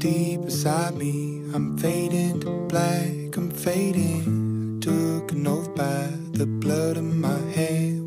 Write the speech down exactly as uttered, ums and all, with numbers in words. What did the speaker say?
deep beside me. I'm fading to black, I'm fading. I took an oath by the blood in my head.